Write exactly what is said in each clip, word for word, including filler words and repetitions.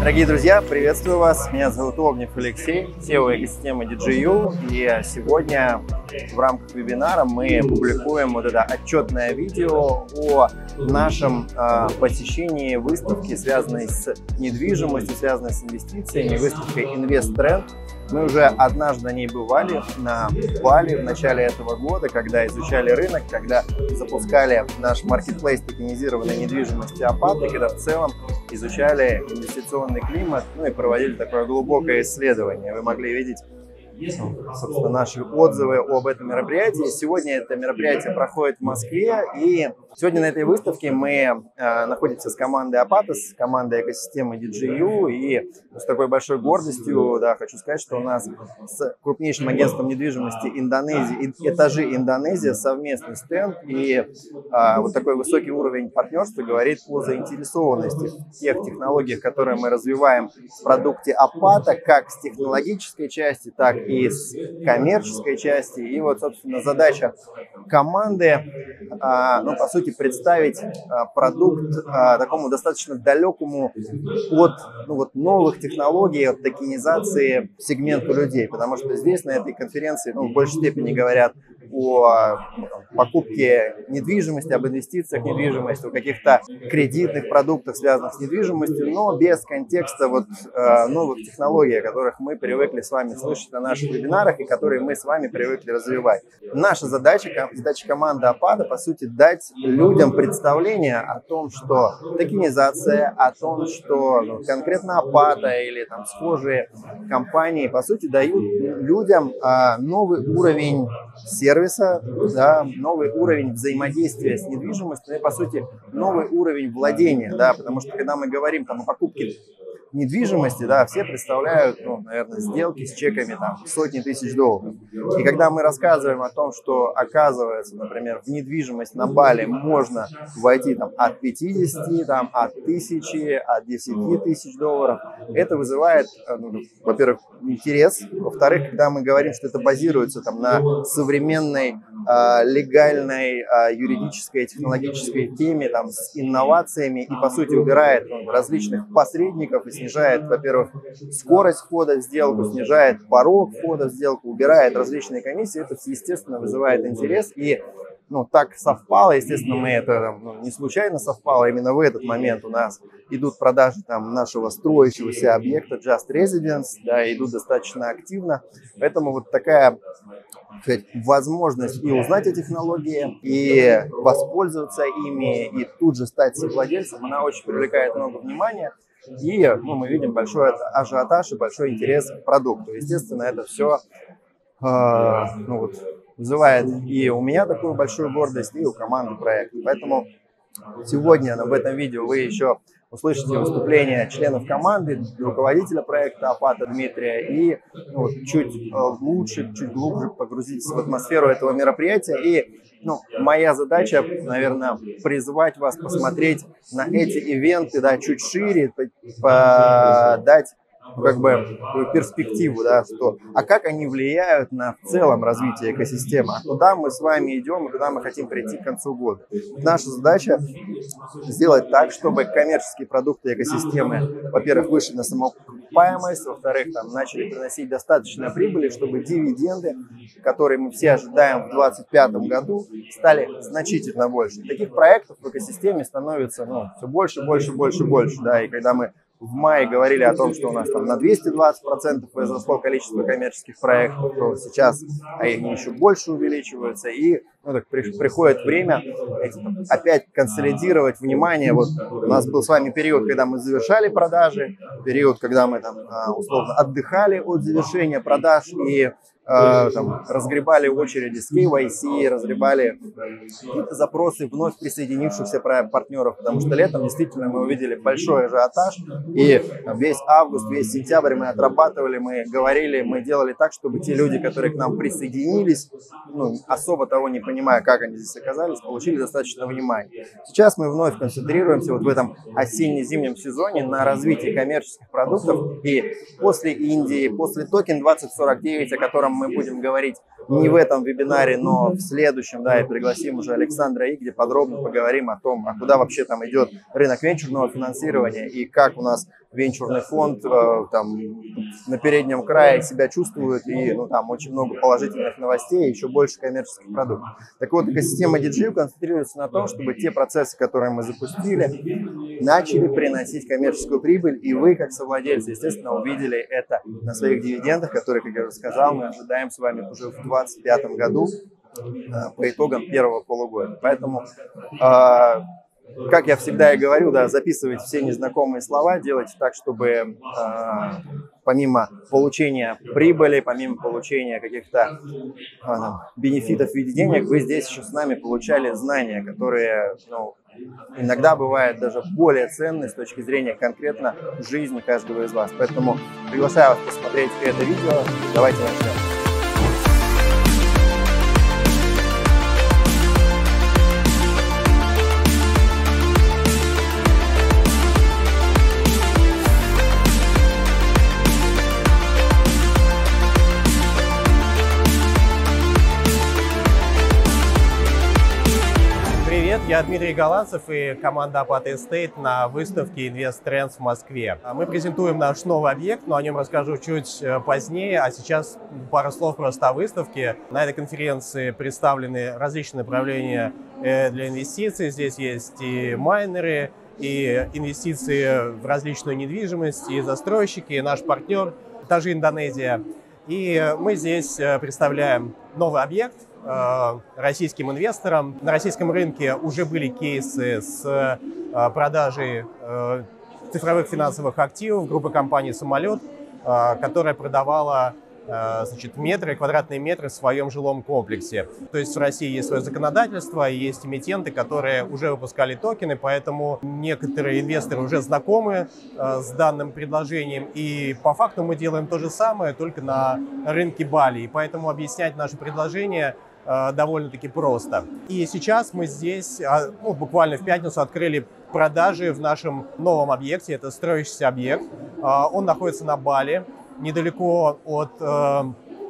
Дорогие друзья, приветствую вас. Меня зовут Огнев Алексей, сео экосистемы ди джей ю. И сегодня в рамках вебинара мы публикуем вот это отчетное видео о нашем э, посещении выставки, связанной с недвижимостью, связанной с инвестициями, выставкой InvestTrend. Мы уже однажды на ней бывали на Бали в начале этого года, когда изучали рынок, когда запускали наш маркетплейс токенизированной недвижимости Апат, и когда в целом изучали инвестиционный климат, ну и проводили такое глубокое исследование. Вы могли видеть, собственно, наши отзывы об этом мероприятии. Сегодня это мероприятие проходит в Москве, и сегодня на этой выставке мы э, находимся с командой Апата, с командой экосистемы ди джей ю, и с такой большой гордостью, да, хочу сказать, что у нас с крупнейшим агентством недвижимости Индонезии, Этажи Индонезия, совместный стенд, и э, вот такой высокий уровень партнерства говорит о заинтересованности в тех технологиях, которые мы развиваем в продукте Апата, как с технологической части, так и с коммерческой части. И вот, собственно, задача команды, а, ну, по сути, представить а, продукт а, такому достаточно далекому от ну, вот, новых технологий, от токенизации сегменту людей. Потому что здесь, на этой конференции, ну, в большей степени говорят о покупке недвижимости, об инвестициях в недвижимость, о каких-то кредитных продуктах, связанных с недвижимостью, но без контекста вот, э, новых технологий, о которых мы привыкли с вами слышать на наших вебинарах и которые мы с вами привыкли развивать. Наша задача, задача команды Апата, по сути, дать людям представление о том, что токенизация, о том, что ну, конкретно Апата или там схожие компании, по сути, дают людям э, новый уровень сервиса, да, новый уровень взаимодействия с недвижимостью, и, по сути, новый уровень владения, да, потому что, когда мы говорим там, о покупке недвижимости, да, все представляют, ну, наверное, сделки с чеками там сотни тысяч долларов. И когда мы рассказываем о том, что, оказывается, например, в недвижимость на Бали можно войти там от пятидесяти, там, от тысячи, от десяти тысяч долларов, это вызывает, ну, во-первых, интерес. Во-вторых, когда мы говорим, что это базируется там на современной э, легальной э, юридической, технологической теме, там, с инновациями и, по сути, убирает ну, различных посредников и снижает, во-первых, скорость входа в сделку, снижает порог входа в сделку, убирает различные комиссии, это, естественно, вызывает интерес. И ну, так совпало, естественно, мы это ну, не случайно совпало, именно в этот момент у нас идут продажи там, нашего строящегося объекта Just Residence, да, идут достаточно активно, поэтому вот такая сказать, возможность и узнать о технологии, и воспользоваться ими, и тут же стать совладельцем, она очень привлекает много внимания. И ну, мы видим большой ажиотаж и большой интерес к продукту. Естественно, это все э, ну, вот, вызывает и у меня такую большую гордость, и у команды проекта. Поэтому сегодня в этом видео вы еще услышите выступление членов команды, руководителя проекта Апата Дмитрия, и ну, чуть лучше, чуть глубже погрузитесь в атмосферу этого мероприятия. И ну, моя задача, наверное, призвать вас посмотреть на эти ивенты, да, чуть шире, дать ну, как бы перспективу, да, что, а как они влияют на в целом развитие экосистемы, а куда мы с вами идем и куда мы хотим прийти к концу года. Наша задача сделать так, чтобы коммерческие продукты экосистемы, во-первых, вышли на самоокупаемость, во-вторых, там, начали приносить достаточно прибыли, чтобы дивиденды, которые мы все ожидаем в две тысячи двадцать пятом году, стали значительно больше. Таких проектов в экосистеме становится ну, все больше, больше, больше, больше. Да, и когда мы в мае говорили о том, что у нас там на двести двадцать процентов возросло количество коммерческих проектов, то сейчас они еще больше увеличиваются. И ну, так, при, приходит время эти, там, опять консолидировать внимание. Вот у нас был с вами период, когда мы завершали продажи, период, когда мы там, условно отдыхали от завершения продаж и там, разгребали очереди с кей вай си, разгребали какие-то запросы вновь присоединившихся партнеров, потому что летом действительно мы увидели большой ажиотаж, и весь август, весь сентябрь мы отрабатывали, мы говорили, мы делали так, чтобы те люди, которые к нам присоединились, ну, особо того не понимая, как они здесь оказались, получили достаточно внимания. Сейчас мы вновь концентрируемся вот в этом осенне-зимнем сезоне на развитии коммерческих продуктов, и после Индии, после токен двадцать сорок девять, о котором мы будем говорить не в этом вебинаре, но в следующем, да, и пригласим уже Александра И, где подробно поговорим о том, а куда вообще там идет рынок венчурного финансирования и как у нас венчурный фонд э, там на переднем крае себя чувствует, и ну, там очень много положительных новостей, еще больше коммерческих продуктов. Так вот, экосистема ди джей ю концентрируется на том, чтобы те процессы, которые мы запустили, начали приносить коммерческую прибыль, и вы, как совладельцы, естественно, увидели это на своих дивидендах, которые, как я уже сказал, мы ожидаем с вами уже в две тысячи двадцать пятом году по итогам первого полугодия. Поэтому, как я всегда и говорю, да, записывайте все незнакомые слова, делайте так, чтобы помимо получения прибыли, помимо получения каких-то бенефитов в виде денег, вы здесь еще с нами получали знания, которые, ну, иногда бывают даже более ценные с точки зрения конкретно жизни каждого из вас. Поэтому приглашаю вас посмотреть это видео. Давайте начнем. Я Дмитрий Голландцев и команда Apata Estate на выставке Invest Trends в Москве. Мы презентуем наш новый объект, но о нем расскажу чуть позднее, а сейчас пару слов просто о выставке. На этой конференции представлены различные направления для инвестиций. Здесь есть и майнеры, и инвестиции в различную недвижимость, и застройщики, и наш партнер, та же Индонезия. И мы здесь представляем новый объект российским инвесторам. На российском рынке уже были кейсы с продажей цифровых финансовых активов группы компаний «Самолет», которая продавала, значит, метры, квадратные метры в своем жилом комплексе. То есть в России есть свое законодательство, и есть эмитенты, которые уже выпускали токены, поэтому некоторые инвесторы уже знакомы с данным предложением. И по факту мы делаем то же самое, только на рынке Бали. И поэтому объяснять наше предложение довольно-таки просто. И сейчас мы здесь, ну, буквально в пятницу открыли продажи в нашем новом объекте. Это строящийся объект. Он находится на Бали, недалеко от э,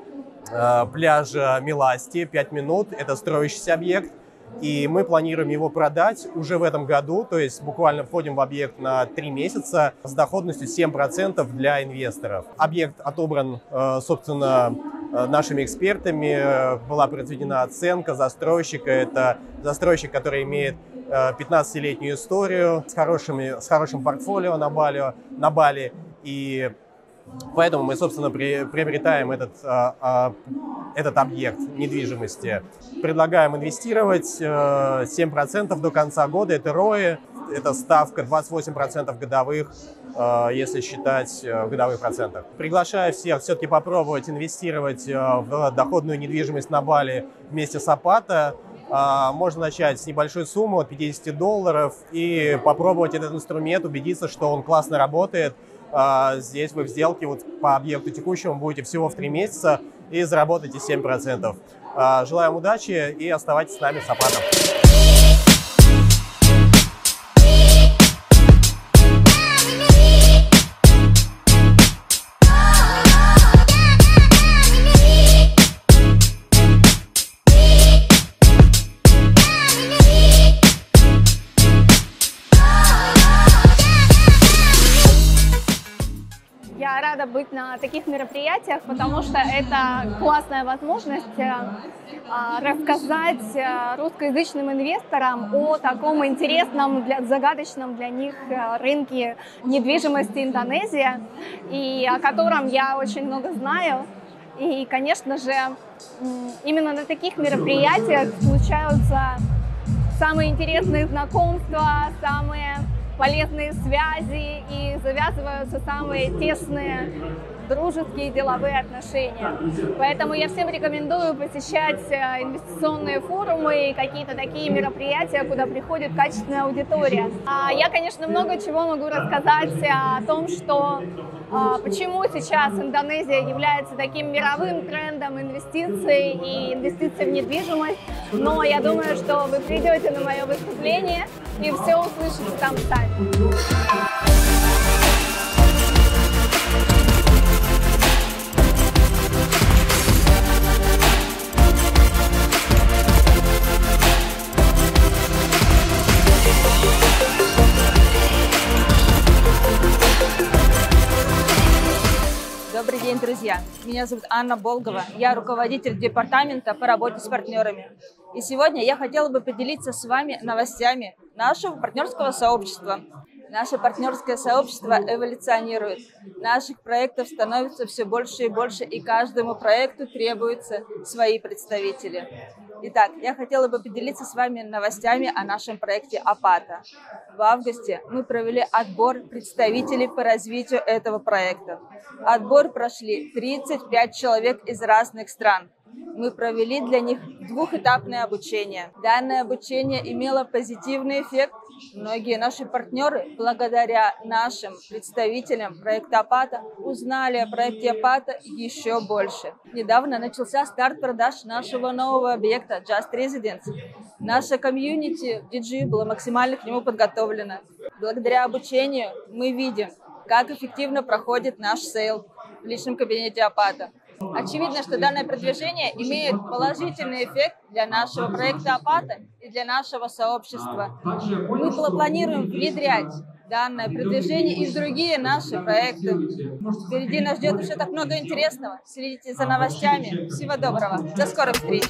э, пляжа Миласти, пять минут. Это строящийся объект. И мы планируем его продать уже в этом году, то есть буквально входим в объект на три месяца с доходностью семь процентов для инвесторов. Объект отобран, собственно, нашими экспертами, была произведена оценка застройщика. Это застройщик, который имеет пятнадцатилетнюю историю, с, хорошими, с хорошим портфолио на Бали, на Бали. И поэтому мы, собственно, при, приобретаем этот, а, а, этот объект недвижимости. Предлагаем инвестировать семь процентов до конца года. Это рои, это ставка двадцать восемь процентов годовых, если считать в годовых процентах. Приглашаю всех все-таки попробовать инвестировать в доходную недвижимость на Бали вместе с Apata. Можно начать с небольшой суммы, от пятидесяти долларов, и попробовать этот инструмент, убедиться, что он классно работает. Здесь вы в сделке вот по объекту текущему будете всего в три месяца и заработаете семь процентов. Желаем удачи и оставайтесь с нами с Apata. Я рада быть на таких мероприятиях, потому что это классная возможность рассказать русскоязычным инвесторам о таком интересном, для, загадочном для них рынке недвижимости Индонезия, и о котором я очень много знаю. И, конечно же, именно на таких мероприятиях случаются самые интересные знакомства, самые полезные связи и завязываются самые тесные дружеские деловые отношения. Поэтому я всем рекомендую посещать инвестиционные форумы и какие-то такие мероприятия, куда приходит качественная аудитория. Я, конечно, много чего могу рассказать о том, что почему сейчас Индонезия является таким мировым трендом инвестиций и инвестиций в недвижимость, но я думаю, что вы придете на мое выступление и все услышите там сами. друзья! Меня зовут Анна Болгова, я руководитель департамента по работе с партнерами. И сегодня я хотела бы поделиться с вами новостями нашего партнерского сообщества. Наше партнерское сообщество эволюционирует. Наших проектов становится все больше и больше, и каждому проекту требуются свои представители. Итак, я хотела бы поделиться с вами новостями о нашем проекте Апата. В августе мы провели отбор представителей по развитию этого проекта. Отбор прошли тридцать пять человек из разных стран. Мы провели для них двухэтапное обучение. Данное обучение имело позитивный эффект. Многие наши партнеры, благодаря нашим представителям проекта Апата, узнали о проекте Апата еще больше. Недавно начался старт продаж нашего нового объекта Just Residence. Наша комьюнити в ди джей ю была максимально к нему подготовлена. Благодаря обучению мы видим, как эффективно проходит наш сейл в личном кабинете Апата. Очевидно, что данное продвижение имеет положительный эффект для нашего проекта Апата и для нашего сообщества. Мы планируем внедрять данное продвижение и в другие наши проекты. Впереди нас ждет еще так много интересного. Следите за новостями. Всего доброго. До скорых встреч.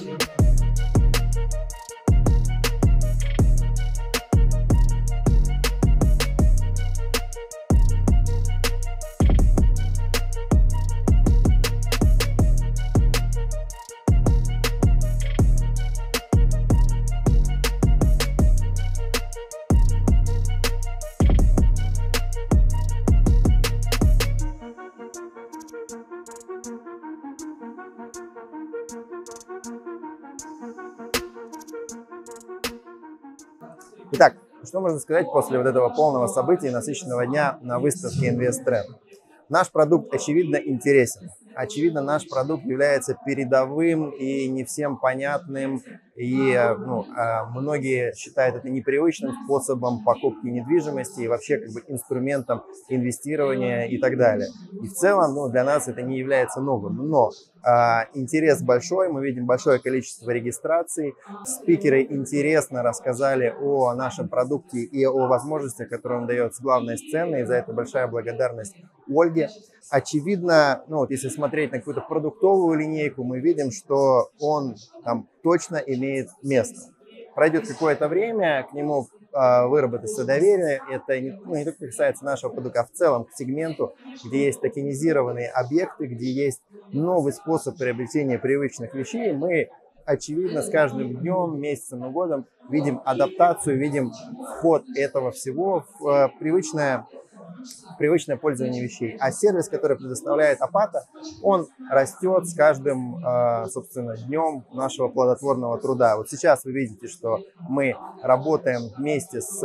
Итак, что можно сказать после вот этого полного события и насыщенного дня на выставке InvestTrend? Наш продукт, очевидно, интересен. Очевидно, наш продукт является передовым и не всем понятным. И ну, многие считают это непривычным способом покупки недвижимости и вообще как бы инструментом инвестирования и так далее. И в целом ну, для нас это не является новым. Но а, интерес большой, мы видим большое количество регистраций. Спикеры интересно рассказали о нашем продукте и о возможностях, которые он дает с главной сцены. И за это большая благодарность Ольге. Очевидно, ну, вот если смотреть на какую-то продуктовую линейку, мы видим, что он там точно имеет место. Пройдет какое-то время, к нему э, выработается доверие. Это не, ну, не только касается нашего продукта, а в целом к сегменту, где есть токенизированные объекты, где есть новый способ приобретения привычных вещей. Мы, очевидно, с каждым днем, месяцем и годом видим адаптацию, видим вход этого всего в э, привычное привычное пользование вещей. А сервис, который предоставляет Апата, он растет с каждым, собственно, днем нашего плодотворного труда. Вот сейчас вы видите, что мы работаем вместе с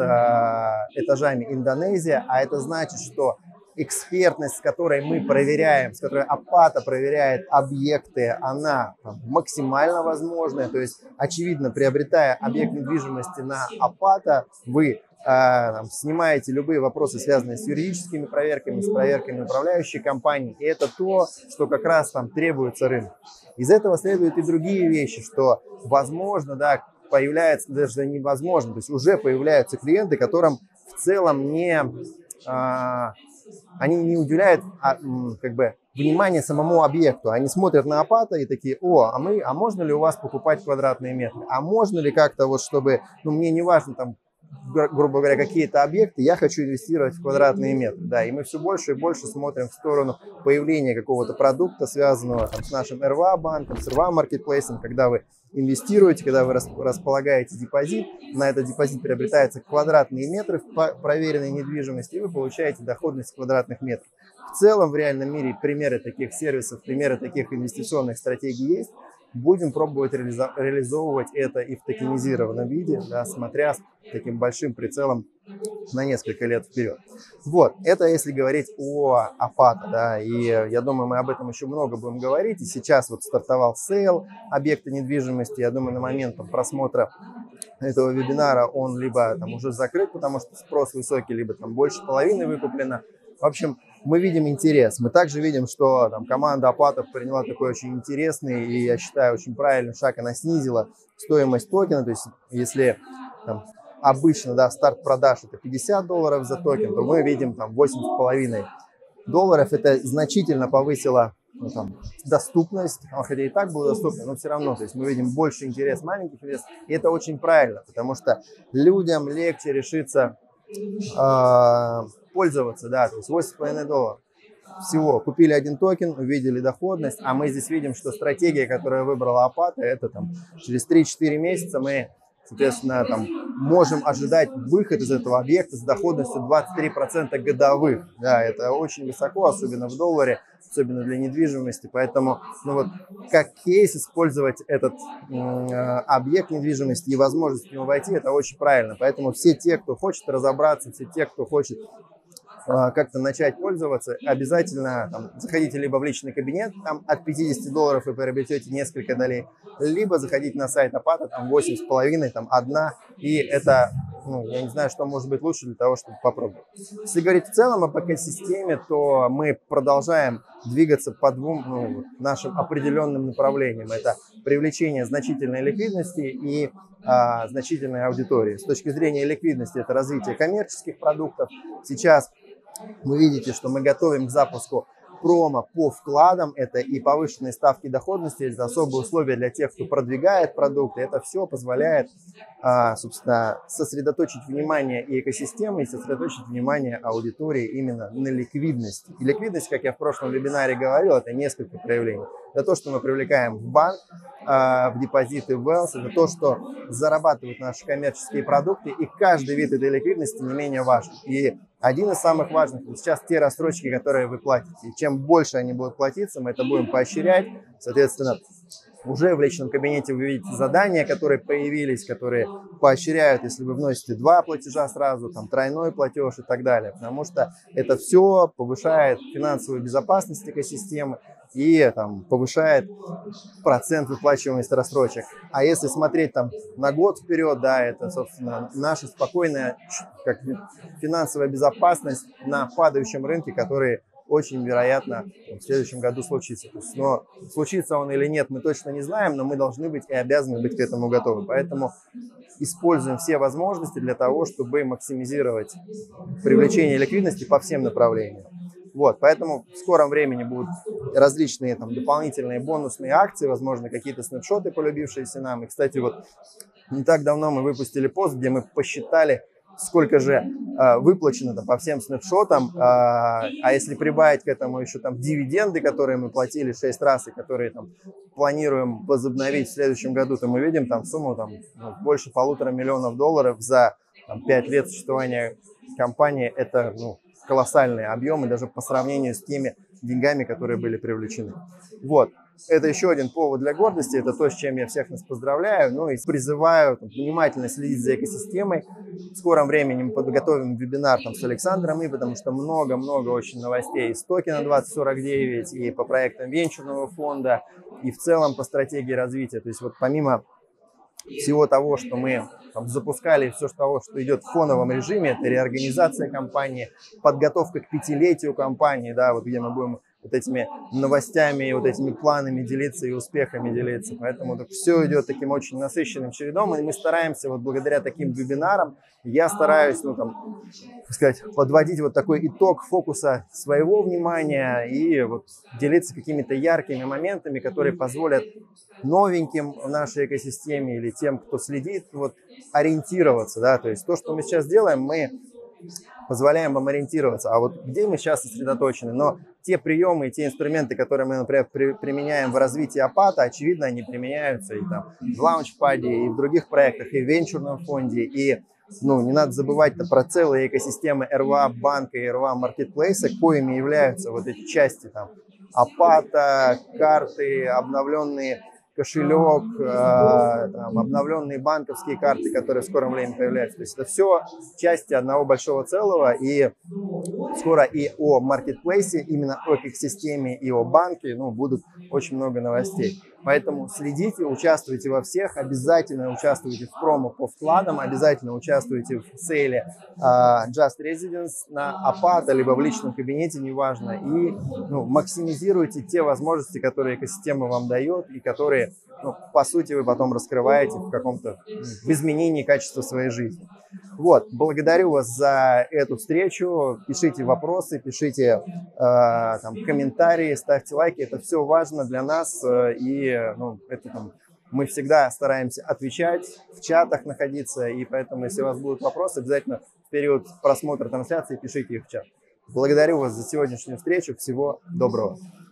этажами Индонезия, а это значит, что экспертность, с которой мы проверяем, с которой Апата проверяет объекты, она там, максимально возможная. То есть, очевидно, приобретая объект недвижимости на Апата, вы Там, снимаете любые вопросы, связанные с юридическими проверками, с проверками управляющей компании. И это то, что как раз там требуется рынку. Из этого следуют и другие вещи, что возможно, да, появляется, даже невозможно, то есть уже появляются клиенты, которым в целом не, а, они не уделяют а, как бы, внимание самому объекту. Они смотрят на Апата и такие: о, а, мы, а можно ли у вас покупать квадратные метры? А можно ли как-то вот, чтобы, ну мне не важно там, грубо говоря, какие-то объекты, я хочу инвестировать в квадратные метры. Да, и мы все больше и больше смотрим в сторону появления какого-то продукта, связанного там, с нашим эр вэ а-банком, с эр вэ а-маркетплейсом, когда вы инвестируете, когда вы располагаете депозит, на этот депозит приобретаются квадратные метры в проверенной недвижимости, и вы получаете доходность квадратных метров. В целом, в реальном мире примеры таких сервисов, примеры таких инвестиционных стратегий есть. Будем пробовать реализо- реализовывать это и в токенизированном виде, да, смотря с таким большим прицелом на несколько лет вперед. Вот, это если говорить о Апата, да, и я думаю, мы об этом еще много будем говорить. И сейчас вот стартовал сейл объекта недвижимости. Я думаю, на момент там, просмотра этого вебинара он либо там уже закрыт, потому что спрос высокий, либо там больше половины выкуплено. В общем, мы видим интерес. Мы также видим, что там, команда Апатов приняла такой очень интересный и, я считаю, очень правильный шаг. Она снизила стоимость токена. То есть, если там, обычно да, старт продаж это пятьдесят долларов за токен, то мы видим там восемь с половиной долларов. Это значительно повысило ну, там, доступность, хотя и так было доступно, но все равно, то есть мы видим больше интерес маленьких инвесторов, и это очень правильно, потому что людям легче решиться э, пользоваться, да, то есть восемь с половиной долларов. Всего купили один токен, увидели доходность, а мы здесь видим, что стратегия, которую выбрала Апата, это там через три-четыре месяца мы, соответственно, там можем ожидать выход из этого объекта с доходностью двадцать три процента годовых. Да, это очень высоко, особенно в долларе, особенно для недвижимости. Поэтому, ну вот, как кейс использовать этот э, объект недвижимости и возможность в него войти, это очень правильно. Поэтому все те, кто хочет разобраться, все те, кто хочет как-то начать пользоваться, обязательно там, заходите либо в личный кабинет, там от пятидесяти долларов вы приобретете несколько долей, либо заходите на сайт Апата, там восемь с половиной, там одна, и это, ну, я не знаю, что может быть лучше для того, чтобы попробовать. Если говорить в целом об экосистеме, то мы продолжаем двигаться по двум ну, нашим определенным направлениям. Это привлечение значительной ликвидности и а, значительной аудитории. С точки зрения ликвидности это развитие коммерческих продуктов. Сейчас вы видите, что мы готовим к запуску промо по вкладам. Это и повышенные ставки доходности, это особые условия для тех, кто продвигает продукты. Это все позволяет, собственно, сосредоточить внимание и экосистемы, и сосредоточить внимание аудитории именно на ликвидности. И ликвидность, как я в прошлом вебинаре говорил, это несколько проявлений. Это то, что мы привлекаем в банк, в депозиты, в Wealth, это то, что зарабатывают наши коммерческие продукты, и каждый вид этой ликвидности не менее важен. И один из самых важных сейчас те рассрочки, которые вы платите. И чем больше они будут платиться, мы это будем поощрять. Соответственно, уже в личном кабинете вы видите задания, которые появились, которые поощряют, если вы вносите два платежа сразу, там тройной платеж и так далее. Потому что это все повышает финансовую безопасность экосистемы и там, повышает процент выплачиваемости рассрочек. А если смотреть там, на год вперед, да, это, собственно, наша спокойная как, финансовая безопасность на падающем рынке, который очень вероятно в следующем году случится. Но случится он или нет, мы точно не знаем, но мы должны быть и обязаны быть к этому готовы. Поэтому используем все возможности для того, чтобы максимизировать привлечение ликвидности по всем направлениям. Вот, поэтому в скором времени будут различные там, дополнительные бонусные акции, возможно, какие-то снапшоты, полюбившиеся нам. И, кстати, вот не так давно мы выпустили пост, где мы посчитали, сколько же э, выплачено там, по всем снапшотам, э, а если прибавить к этому еще там дивиденды, которые мы платили шесть раз и которые там планируем возобновить в следующем году, то мы видим там сумму там, ну, больше полутора миллионов долларов за там, пять лет существования компании. Это ну, колоссальные объемы даже по сравнению с теми деньгами, которые были привлечены. Вот. Это еще один повод для гордости, это то, с чем я всех нас поздравляю, ну и призываю там, внимательно следить за экосистемой. В скором времени мы подготовим вебинар там, с Александром, и потому что много-много очень новостей из токена двадцать сорок девять, и по проектам венчурного фонда, и в целом по стратегии развития. То есть вот помимо всего того, что мы там, запускали, все того, что идет в фоновом режиме, это реорганизация компании, подготовка к пятилетию компании, да, вот где мы будем вот этими новостями, вот этими планами делиться и успехами делиться. Поэтому так все идет таким очень насыщенным чередом, и мы стараемся вот благодаря таким вебинарам, я стараюсь, ну там, так сказать, подводить вот такой итог фокуса своего внимания и вот делиться какими-то яркими моментами, которые позволят новеньким в нашей экосистеме или тем, кто следит, вот ориентироваться, да, то есть то, что мы сейчас делаем, мы позволяем вам ориентироваться, а вот где мы сейчас сосредоточены, но те приемы и те инструменты, которые мы, например, при, применяем в развитии Апата, очевидно, они применяются и там в Launchpad, и в других проектах, и в венчурном фонде, и ну, не надо забывать про целые экосистемы эр ви эй банка и эр ви эй маркетплейса, коими являются вот эти части там Апата, карты, обновленные кошелек, э, там, обновленные банковские карты, которые в скором времени появляются. То есть это все части одного большого целого, и скоро и о маркетплейсе, именно о экосистеме, и о банке ну, будут очень много новостей. Поэтому следите, участвуйте во всех, обязательно участвуйте в промо по вкладам, обязательно участвуйте в сейле uh, Just Residence на Апата, либо в личном кабинете, неважно, и ну, максимизируйте те возможности, которые экосистема вам дает и которые ну, по сути, вы потом раскрываете в каком-то в изменении качества своей жизни. Вот, благодарю вас за эту встречу. Пишите вопросы, пишите э, там, комментарии, ставьте лайки. Это все важно для нас. Э, и ну, это, там, мы всегда стараемся отвечать, в чатах находиться. И поэтому, если у вас будут вопросы, обязательно в период просмотра трансляции пишите их в чат. Благодарю вас за сегодняшнюю встречу. Всего доброго.